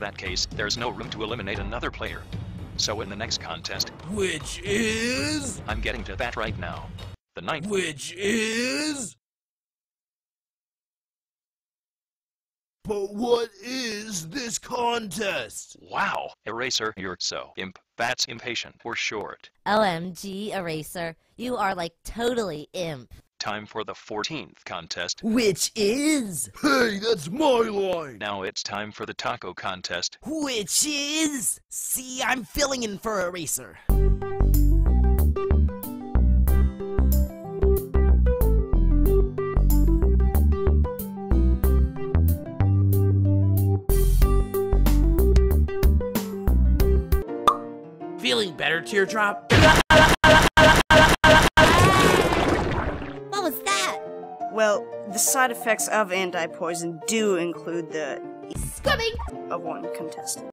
that case, there's no room to eliminate another player. So in the next contest, Which is... I'm getting to that right now. The ninth. Which is... But what is this contest? Wow, Eraser, you're so imp. That's impatient for short. OMG, Eraser. You are like totally imp. Time for the 14th contest. Which is... Hey, that's my line! Now it's time for the taco contest. Which is... See, I'm filling in for Eraser. Feeling better, Teardrop? What was that? Well, the side effects of anti-poison do include the Squibbing! of one contestant.